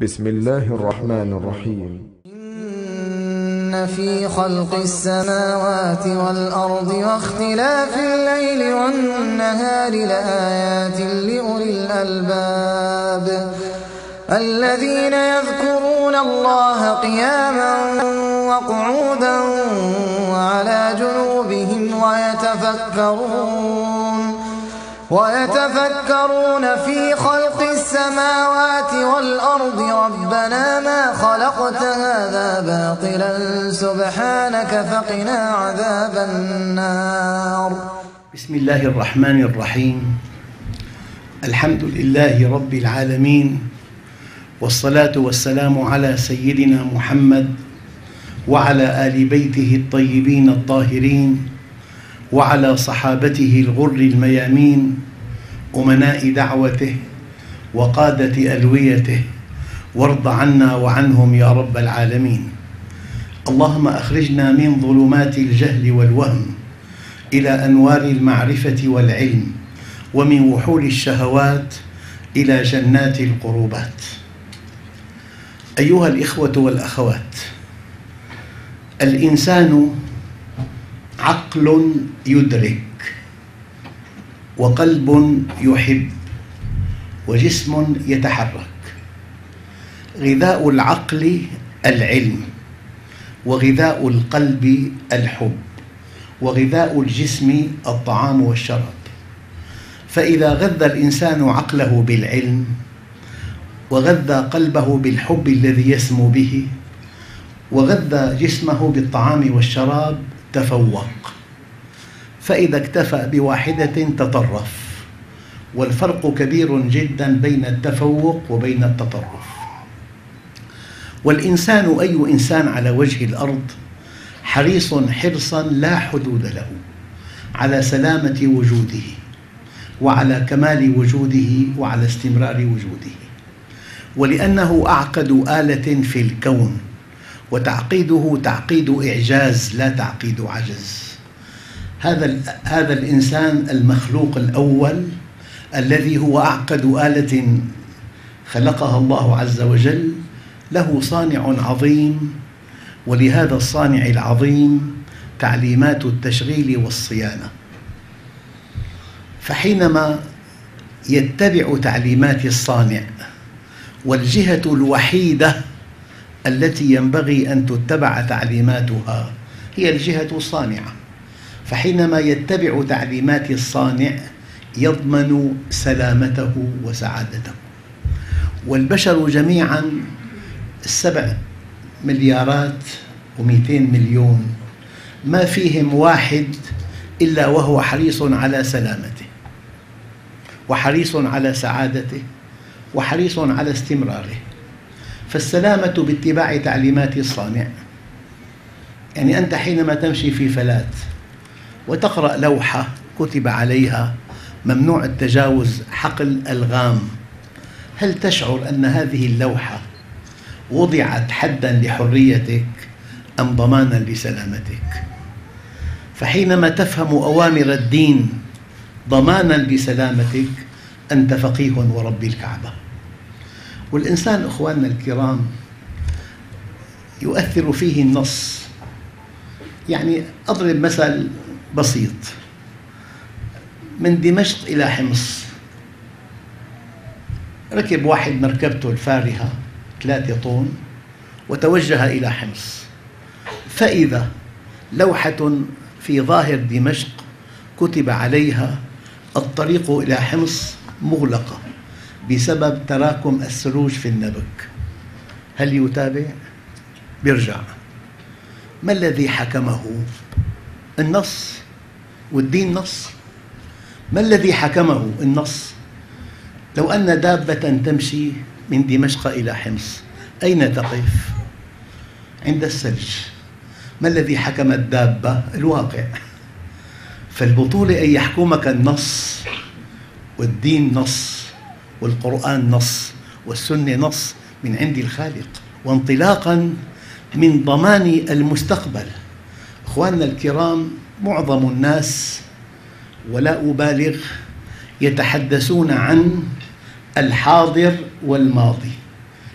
بسم الله الرحمن الرحيم. إن في خلق السماوات والأرض واختلاف الليل والنهار لآيات لأولي الألباب الذين يذكرون الله قياما وقعودا وعلى جنوبهم ويتفكرون في خلق السماوات والأرض ربنا ما خلقت هذا باطلا سبحانك فقنا عذاب النار. بسم الله الرحمن الرحيم. الحمد لله رب العالمين، والصلاة والسلام على سيدنا محمد وعلى آل بيته الطيبين الطاهرين وعلى صحابته الغر الميامين أمناء دعوته وقادة ألويته، وارض عنا وعنهم يا رب العالمين. اللهم أخرجنا من ظلمات الجهل والوهم إلى أنوار المعرفة والعلم، ومن وحول الشهوات إلى جنات القربات. أيها الإخوة والأخوات، الإنسان عقل يدرك، وقلب يحب، وجسم يتحرك. غذاء العقل العلم، وغذاء القلب الحب، وغذاء الجسم الطعام والشراب. فإذا غذى الإنسان عقله بالعلم وغذى قلبه بالحب الذي يسمو به وغذى جسمه بالطعام والشراب تفوق. فإذا اكتفى بواحدة تطرف، والفرق كبير جدا بين التفوق وبين التطرف. والإنسان أي إنسان على وجه الأرض حريص حرصا لا حدود له على سلامة وجوده وعلى كمال وجوده وعلى استمرار وجوده، ولأنه أعقد آلة في الكون، وتعقيده تعقيد إعجاز لا تعقيد عجز. هذا الإنسان المخلوق الأول الذي هو أعقد آلة خلقها الله عز وجل له صانع عظيم، ولهذا الصانع العظيم تعليمات التشغيل والصيانة. فحينما يتبع تعليمات الصانع، والجهة الوحيدة التي ينبغي أن تتبع تعليماتها هي الجهة الصانعة، فحينما يتبع تعليمات الصانع يضمن سلامته وسعادته. والبشر جميعا 7 مليارات و200 مليون، ما فيهم واحد إلا وهو حريص على سلامته، وحريص على سعادته، وحريص على استمراره. فالسلامة باتباع تعليمات الصانع. يعني أنت حينما تمشي في فلات وتقرأ لوحة كتب عليها ممنوع التجاوز حقل ألغام، هل تشعر أن هذه اللوحة وضعت حداً لحريتك أم ضماناً لسلامتك؟ فحينما تفهم أوامر الدين ضماناً لسلامتك أنت فقيه ورب الكعبة. والإنسان أخواننا الكرام يؤثر فيه النص. يعني أضرب مثل بسيط: من دمشق إلى حمص ركب واحد مركبته الفارهة 3 طن وتوجه إلى حمص، فإذا لوحة في ظاهر دمشق كتب عليها الطريق إلى حمص مغلقة بسبب تراكم الثلوج في النبك، هل يتابع؟ بيرجع. ما الذي حكمه؟ النص، والدين نص. ما الذي حكمه؟ النص. لو أن دابة تمشي من دمشق إلى حمص أين تقف؟ عند الثلج. ما الذي حكم الدابة؟ الواقع. فالبطولة أن يحكمك النص، والدين نص، والقرآن نص، والسنة نص من عند الخالق، وانطلاقاً من ضمان المستقبل. أخواننا الكرام، معظم الناس ولا أبالغ يتحدثون عن الحاضر والماضي،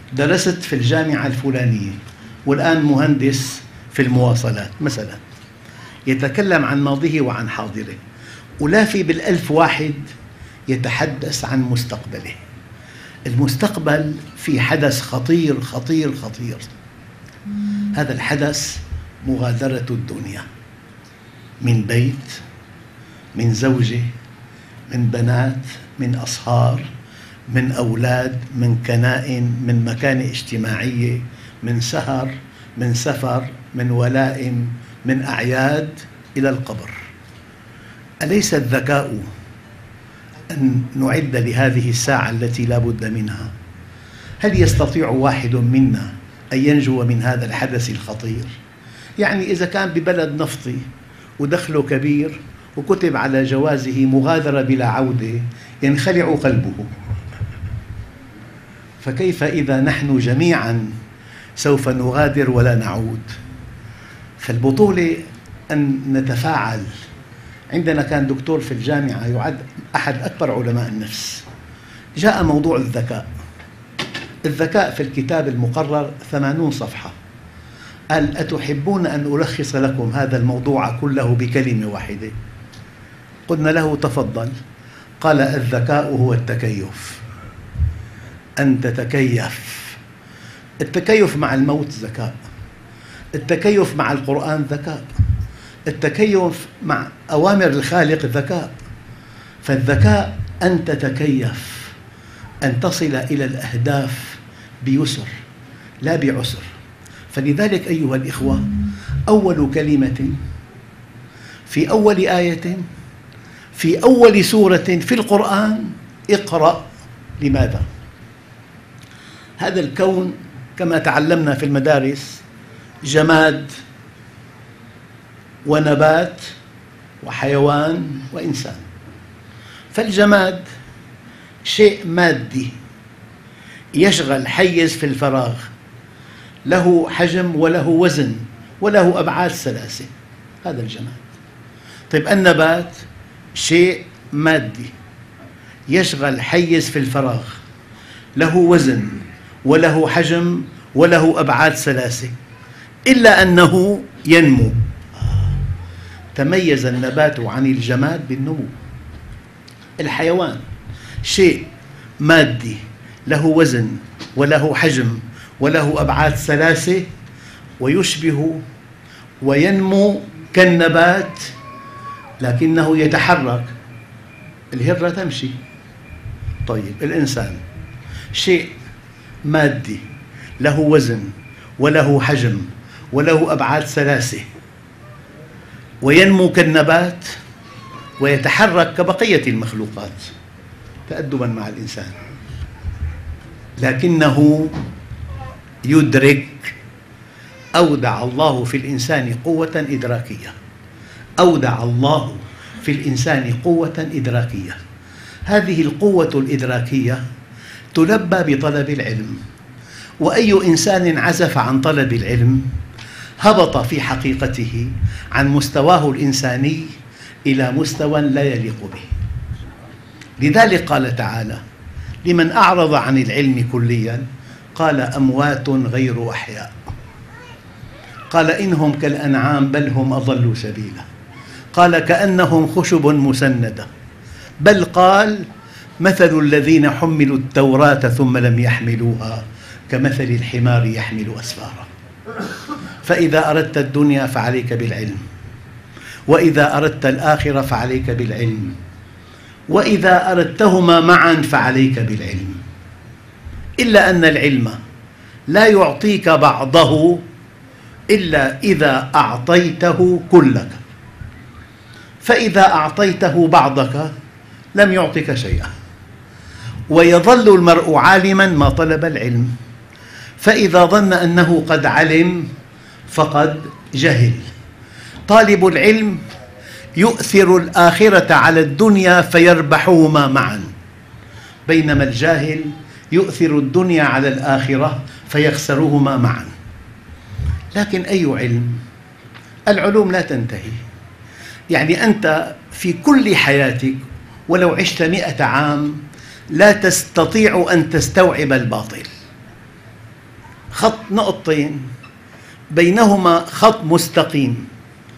درست في الجامعة الفلانية والآن مهندس في المواصلات مثلا، يتكلم عن ماضيه وعن حاضره، ولا في بالألف واحد يتحدث عن مستقبله. المستقبل في حدث خطير خطير خطير، هذا الحدث مغادرة الدنيا، من بيت، من زوجة، من بنات، من أصهار، من أولاد، من كنائن، من مكانة اجتماعية، من سهر، من سفر، من ولائم، من أعياد، إلى القبر. أليس الذكاء أن نعد لهذه الساعة التي لا بد منها؟ هل يستطيع واحد منا أن ينجو من هذا الحدث الخطير؟ يعني إذا كان ببلد نفطي ودخله كبير وكتب على جوازه مغادرة بلا عودة ينخلع قلبه، فكيف إذا نحن جميعاً سوف نغادر ولا نعود؟ فالبطولة أن نتفاعل. عندنا كان دكتور في الجامعة يعد أحد أكبر علماء النفس، جاء موضوع الذكاء. الذكاء في الكتاب المقرر 80 صفحة، قال: أتحبون أن ألخص لكم هذا الموضوع كله بكلمة واحدة؟ قلنا له: تفضل. قال: الذكاء هو التكيف، أن تتكيف. التكيف مع الموت ذكاء، التكيف مع القرآن ذكاء، التكيف مع أوامر الخالق ذكاء. فالذكاء أن تتكيف، أن تصل إلى الأهداف بيسر لا بعسر. فلذلك أيها الإخوة، أول كلمة في أول آية في أول سورة في القرآن: اقرأ. لماذا؟ هذا الكون كما تعلمنا في المدارس جماد ونبات وحيوان وإنسان. فالجماد شيء مادي يشغل حيز في الفراغ، له حجم وله وزن وله أبعاد ثلاثة، هذا الجماد. طيب النبات شيء مادي يشغل حيز في الفراغ، له وزن وله حجم وله أبعاد ثلاثة، إلا أنه ينمو. تميز النبات عن الجماد بالنمو. الحيوان شيء مادي له وزن وله حجم وله أبعاد ثلاثة ويشبه وينمو كالنبات، لكنه يتحرك. الهرة تمشي. طيب الإنسان شيء مادي له وزن وله حجم وله أبعاد ثلاثة وينمو كالنبات ويتحرك كبقية المخلوقات تأدباً مع الإنسان، لكنه يدرك. أودع الله في الإنسان قوة إدراكية، أودع الله في الإنسان قوة إدراكية. هذه القوة الإدراكية تلبى بطلب العلم، وأي إنسان عزف عن طلب العلم هبط في حقيقته عن مستواه الإنساني إلى مستوى لا يليق به. لذلك قال تعالى: لمن أعرض عن العلم كلياً قال أموات غير أحياء. قال إنهم كالأنعام بل هم أضل سبيلا. قال كأنهم خشب مسندة. بل قال مثل الذين حملوا التوراة ثم لم يحملوها كمثل الحمار يحمل أسفارا. فإذا أردت الدنيا فعليك بالعلم، وإذا أردت الآخرة فعليك بالعلم، وإذا أردتهما معاً فعليك بالعلم. إلا أن العلم لا يعطيك بعضه إلا إذا أعطيته كلك، فإذا أعطيته بعضك لم يعطك شيئا. ويظل المرء عالماً ما طلب العلم، فإذا ظن أنه قد علم فقد جهل. طالب العلم يؤثر الآخرة على الدنيا فيربحهما معاً، بينما الجاهل يؤثر الدنيا على الآخرة فيخسرهما معاً. لكن أي علم؟ العلوم لا تنتهي. يعني أنت في كل حياتك ولو عشت 100 عام لا تستطيع أن تستوعب الباطل. خط نقطتين بينهما خط مستقيم،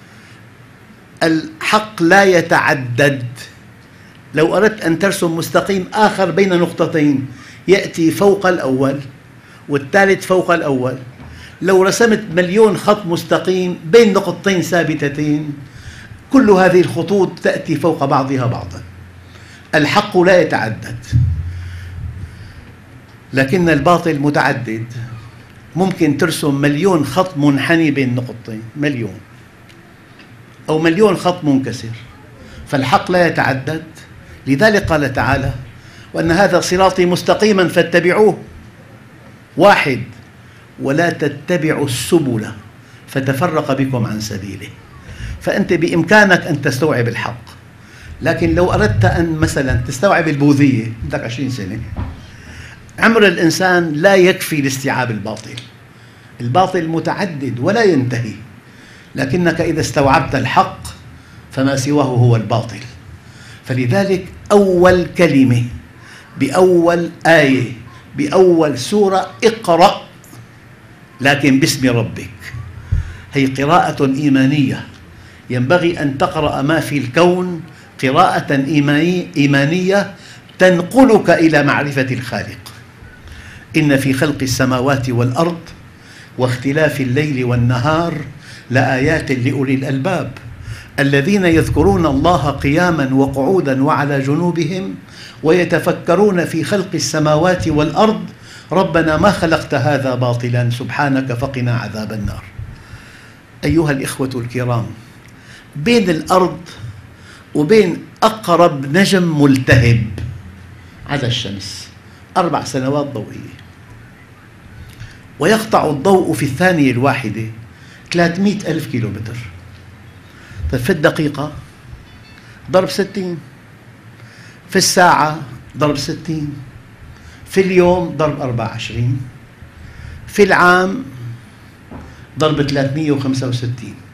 الحق لا يتعدد. لو أردت أن ترسم مستقيم آخر بين نقطتين يأتي فوق الأول والثالث فوق الأول. لو رسمت مليون خط مستقيم بين نقطتين ثابتتين كل هذه الخطوط تأتي فوق بعضها بعضا. الحق لا يتعدد، لكن الباطل متعدد. ممكن ترسم مليون خط منحني بين نقطتين، مليون، أو مليون خط منكسر، فالحق لا يتعدد. لذلك قال تعالى: وأن هذا صراطي مستقيما فاتبعوه، واحد، ولا تتبعوا السبل فتفرق بكم عن سبيله. فأنت بإمكانك أن تستوعب الحق، لكن لو أردت أن مثلا تستوعب البوذية بدك 20 سنة. عمر الإنسان لا يكفي لاستيعاب الباطل. الباطل متعدد ولا ينتهي، لكنك إذا استوعبت الحق فما سواه هو الباطل. فلذلك أول كلمة بأول آية بأول سورة اقرأ لكن باسم ربك، هي قراءة إيمانية. ينبغي أن تقرأ ما في الكون قراءة إيمانية تنقلك إلى معرفة الخالق. إن في خلق السماوات والأرض واختلاف الليل والنهار لآيات لأولي الألباب الذين يذكرون الله قياما وقعودا وعلى جنوبهم ويتفكرون في خلق السماوات والأرض ربنا ما خلقت هذا باطلا سبحانك فقنا عذاب النار. أيها الإخوة الكرام، بين الأرض وبين أقرب نجم ملتهب على الشمس 4 سنوات ضوئية، ويقطع الضوء في الثانية الواحدة 300,000 كيلومتر. في الدقيقة ضرب 60، في الساعة ضرب 60، في اليوم ضرب 24، في العام ضرب 365.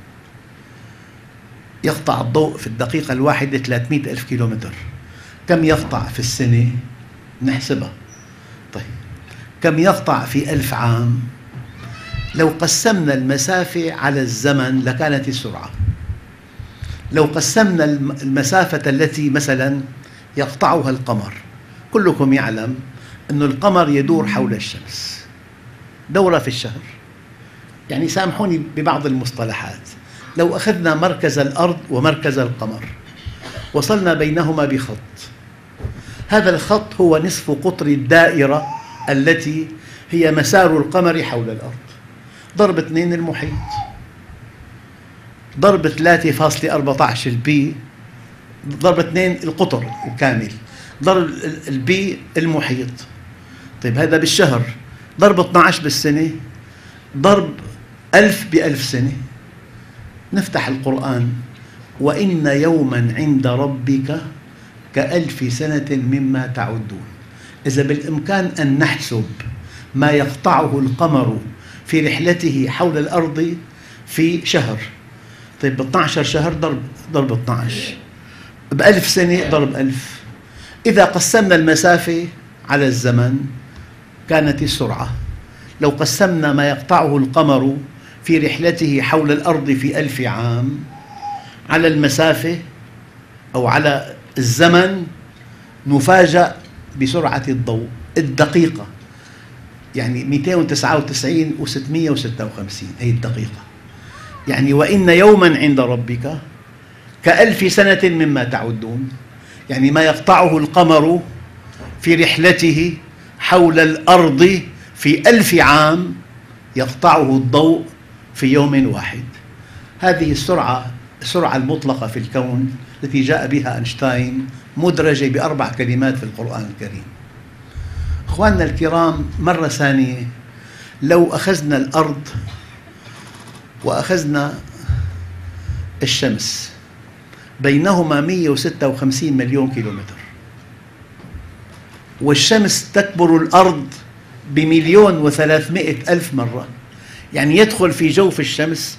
يقطع الضوء في الدقيقة الواحدة 300,000 كيلومتر. كم يقطع في السنة؟ نحسبها. طيب كم يقطع في 1000 عام؟ لو قسمنا المسافة على الزمن لكانت السرعة. لو قسمنا المسافة التي مثلا يقطعها القمر، كلكم يعلم أن القمر يدور حول الشمس دورة في الشهر. يعني سامحوني ببعض المصطلحات، لو أخذنا مركز الأرض ومركز القمر وصلنا بينهما بخط، هذا الخط هو نصف قطر الدائرة التي هي مسار القمر حول الأرض. ضرب 2 المحيط، ضرب 3.14 البي، ضرب 2 القطر الكامل، ضرب البي المحيط. طيب هذا بالشهر، ضرب 12 بالسنة، ضرب 1000 ب1000 سنة. نفتح القرآن: وإن يوما عند ربك ك1000 سنة مما تعدون. إذا بالإمكان أن نحسب ما يقطعه القمر في رحلته حول الأرض في شهر، طيب 12 شهر ضرب 12، ب1000 سنة ضرب 1000. إذا قسمنا المسافة على الزمن كانت السرعة. لو قسمنا ما يقطعه القمر في رحلته حول الأرض في 1000 عام على المسافة أو على الزمن نفاجأ بسرعة الضوء الدقيقة، يعني 299,656 هي الدقيقة. يعني وإن يوما عند ربك ك1000 سنة مما تعدون، يعني ما يقطعه القمر في رحلته حول الأرض في 1000 عام يقطعه الضوء في يوم واحد. هذه السرعة المطلقة في الكون التي جاء بها أينشتاين مدرجة ب4 كلمات في القرآن الكريم. أخواننا الكرام، مرة ثانية، لو أخذنا الأرض وأخذنا الشمس بينهما 156 مليون كيلومتر، والشمس تكبر الأرض ب1,300,000 مرة، يعني يدخل في جوف الشمس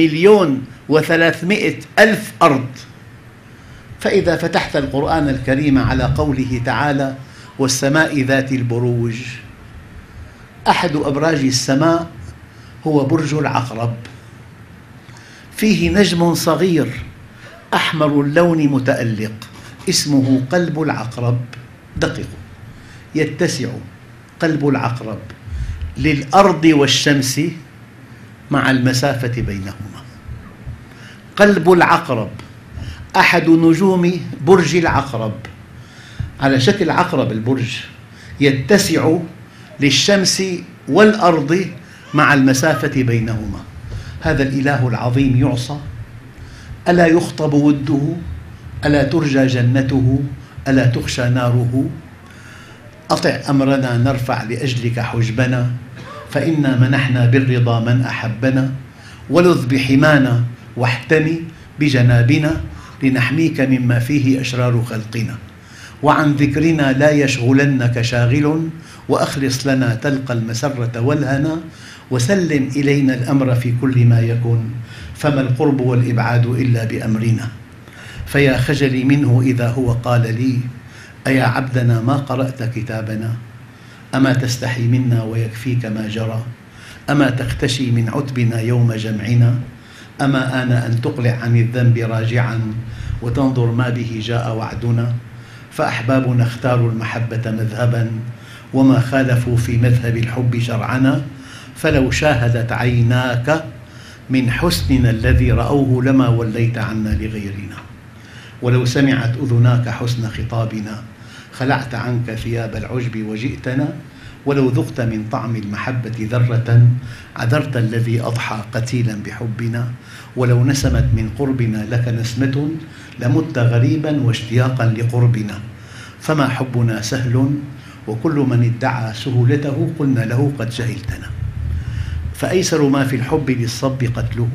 1,300,000 أرض. فإذا فتحت القرآن الكريم على قوله تعالى: والسماء ذات البروج، أحد أبراج السماء هو برج العقرب، فيه نجم صغير أحمر اللون متألق اسمه قلب العقرب. دققوا، يتسع قلب العقرب للأرض والشمس مع المسافة بينهما. قلب العقرب أحد نجوم برج العقرب، على شكل عقرب البرج، يتسع للشمس والأرض مع المسافة بينهما. هذا الإله العظيم يعصى؟ ألا يخطب وده؟ ألا ترجى جنته؟ ألا تخشى ناره؟ أطع أمرنا نرفع لأجلك حجبنا، فإنا منحنا بالرضا من أحبنا، ولذ بحمانا واحتمي بجنابنا، لنحميك مما فيه أشرار خلقنا. وعن ذكرنا لا يشغلنك شاغل، وأخلص لنا تلقى المسرة والهنا، وسلم إلينا الأمر في كل ما يكون، فما القرب والإبعاد إلا بأمرنا. فيا خجلي منه إذا هو قال لي: أيا عبدنا ما قرأت كتابنا؟ أما تستحي منا ويكفيك ما جرى؟ أما تختشي من عتبنا يوم جمعنا؟ أما آن أن تقلع عن الذنب راجعا، وتنظر ما به جاء وعدنا؟ فأحبابنا اختاروا المحبة مذهبا، وما خالفوا في مذهب الحب شرعنا. فلو شاهدت عيناك من حسننا الذي رأوه لما وليت عنا لغيرنا، ولو سمعت أذناك حسن خطابنا خلعت عنك ثياب العجب وجئتنا. ولو ذقت من طعم المحبة ذرة عذرت الذي أضحى قتيلا بحبنا. ولو نسمت من قربنا لك نسمة لمت غريبا واشتياقا لقربنا. فما حبنا سهل، وكل من ادعى سهولته قلنا له قد جهلتنا. فأيسر ما في الحب للصب قتله،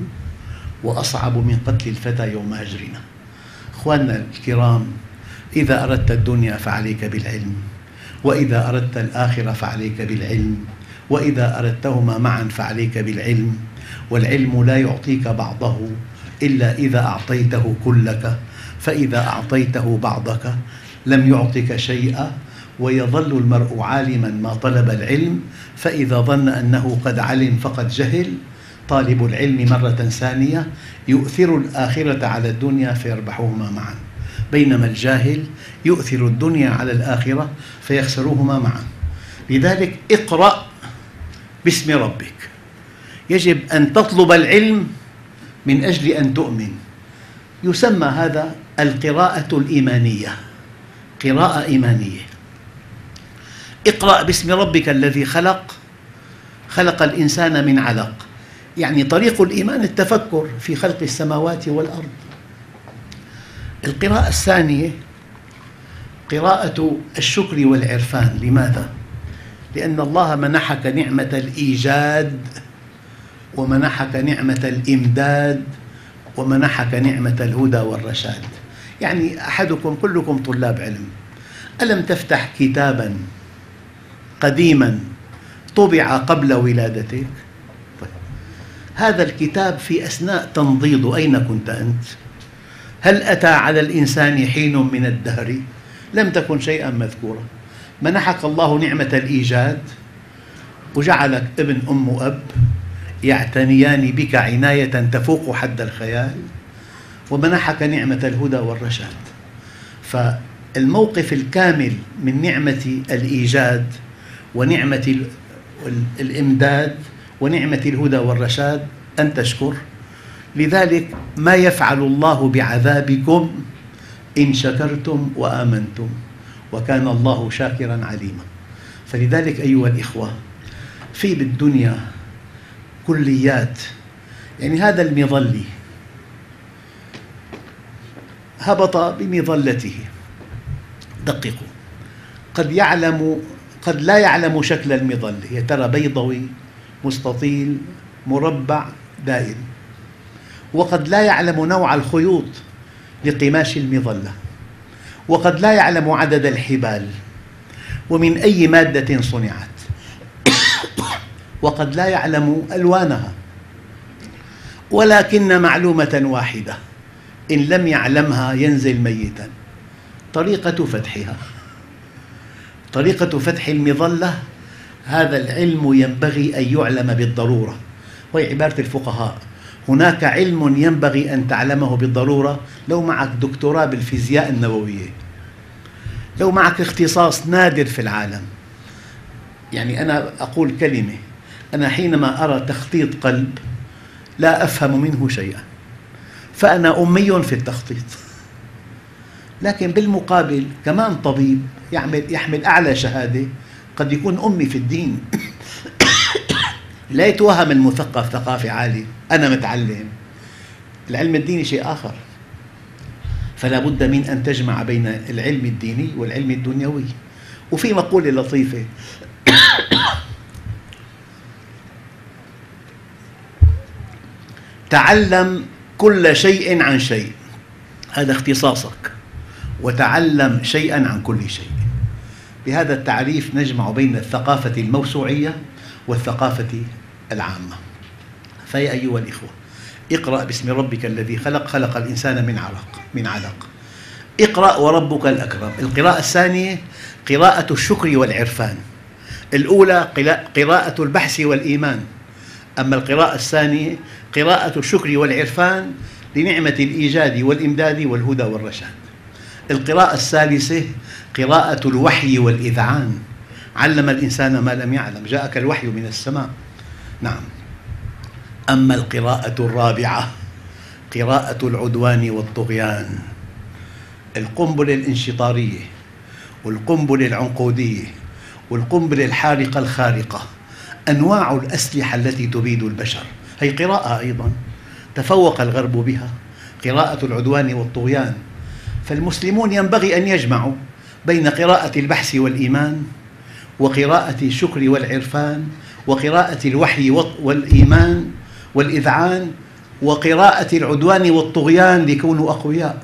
وأصعب من قتل الفتى يوم هجرنا. أخواننا الكرام، إذا أردت الدنيا فعليك بالعلم، وإذا أردت الآخرة فعليك بالعلم، وإذا أردتهما معا فعليك بالعلم. والعلم لا يعطيك بعضه إلا إذا أعطيته كلك، فإذا أعطيته بعضك لم يعطك شيئا، ويظل المرء عالما ما طلب العلم، فإذا ظن أنه قد علم فقد جهل. طالب العلم مرة ثانية يؤثر الآخرة على الدنيا فيربحهما معا، بينما الجاهل يؤثر الدنيا على الآخرة فيخسرهما معا. لذلك اقرأ باسم ربك. يجب أن تطلب العلم من أجل أن تؤمن. يسمى هذا القراءة الإيمانية، قراءة إيمانية. اقرأ باسم ربك الذي خلق الإنسان من علق. يعني طريق الإيمان التفكر في خلق السماوات والأرض. القراءة الثانية قراءة الشكر والعرفان. لماذا؟ لأن الله منحك نعمة الإيجاد، ومنحك نعمة الإمداد، ومنحك نعمة الهدى والرشاد. يعني أحدكم، كلكم طلاب علم، ألم تفتح كتابا قديما طبع قبل ولادتك؟ هذا الكتاب في أثناء تنضيده أين كنت أنت؟ هل أتى على الإنسان حين من الدهر لم تكن شيئا مذكورا؟ منحك الله نعمة الإيجاد، وجعلك ابن أم وأب يعتنيان بك عناية تفوق حد الخيال، ومنحك نعمة الهدى والرشاد. فالموقف الكامل من نعمة الإيجاد ونعمة الإمداد ونعمة الهدى والرشاد أن تشكر. لذلك ما يفعل الله بعذابكم إن شكرتم وآمنتم، وكان الله شاكرا عليما. فلذلك أيها الإخوة، في بالدنيا كليات. يعني هذا المظلي هبط بمظلته. دققوا، قد لا يعلم شكل المظلة، يا ترى بيضوي، مستطيل، مربع، دائري. وقد لا يعلم نوع الخيوط لقماش المظلة، وقد لا يعلم عدد الحبال ومن أي مادة صنعت، وقد لا يعلم ألوانها. ولكن معلومة واحدة إن لم يعلمها ينزل ميتا: طريقة فتحها. طريقة فتح المظلة هذا العلم ينبغي أن يعلم بالضرورة، وهي عبارة الفقهاء: هناك علم ينبغي أن تعلمه بالضرورة. لو معك دكتوراه بالفيزياء النووية، لو معك اختصاص نادر في العالم، يعني أنا أقول كلمة: أنا حينما أرى تخطيط قلب لا أفهم منه شيئا، فأنا أمي في التخطيط. لكن بالمقابل كمان طبيب يحمل أعلى شهادة قد يكون أمي في الدين. لا يتوهم المثقف ثقافة عالية، أنا متعلم. العلم الديني شيء آخر، فلا بد من أن تجمع بين العلم الديني والعلم الدنيوي. وفي مقولة لطيفة: تعلم كل شيء عن شيء، هذا اختصاصك، وتعلم شيئا عن كل شيء. بهذا التعريف نجمع بين الثقافة الموسوعية والثقافة العامة. فيا أيها الإخوة، اقرأ باسم ربك الذي خلق، خلق الإنسان من علق. اقرأ وربك الأكرم. القراءة الثانية قراءة الشكر والعرفان، الأولى قراءة البحث والإيمان، أما القراءة الثانية قراءة الشكر والعرفان لنعمة الإيجاد والإمداد والهدى والرشاد. القراءة الثالثة قراءة الوحي والإذعان، علم الإنسان ما لم يعلم، جاءك الوحي من السماء. نعم. أما القراءة الرابعة قراءة العدوان والطغيان، القنبلة الانشطارية والقنبلة العنقودية والقنبلة الحارقة الخارقة، أنواع الأسلحة التي تبيد البشر، هي قراءة أيضا تفوق الغرب بها، قراءة العدوان والطغيان. فالمسلمون ينبغي أن يجمعوا بين قراءة البحث والإيمان وقراءة الشكر والعرفان وقراءة الوحي والإيمان والإذعان وقراءة العدوان والطغيان ليكونوا أقوياء.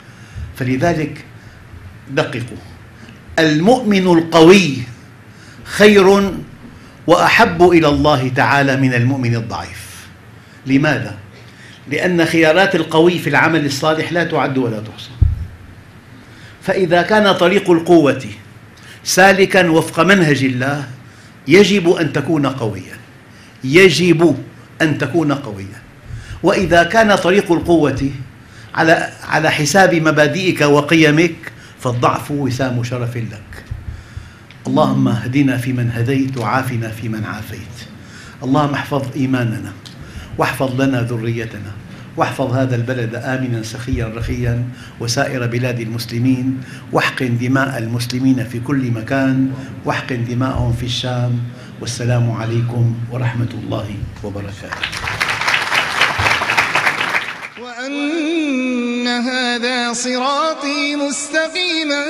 فلذلك دققوا: المؤمن القوي خير وأحب إلى الله تعالى من المؤمن الضعيف. لماذا؟ لأن خيارات القوي في العمل الصالح لا تعد ولا تحصى. فإذا كان طريق القوة سالكا وفق منهج الله يجب أن تكون قويا، يجب أن تكون قويا. وإذا كان طريق القوة على حساب مبادئك وقيمك فالضعف وسام شرف لك. اللهم اهدنا فيمن هديت وعافنا فيمن عافيت. اللهم احفظ إيماننا واحفظ لنا ذريتنا، واحفظ هذا البلد آمنا سخيا رخيا وسائر بلاد المسلمين، واحقن دماء المسلمين في كل مكان، واحقن دماءهم في الشام. والسلام عليكم ورحمة الله وبركاته. وأن هذا صراطي مستقيما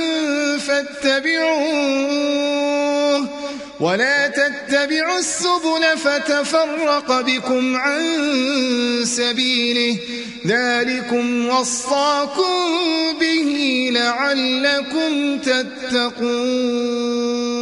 فاتبعوه ولا تتبعوا السبل فتفرق بكم عن سبيله، ذلكم وصاكم به لعلكم تتقون.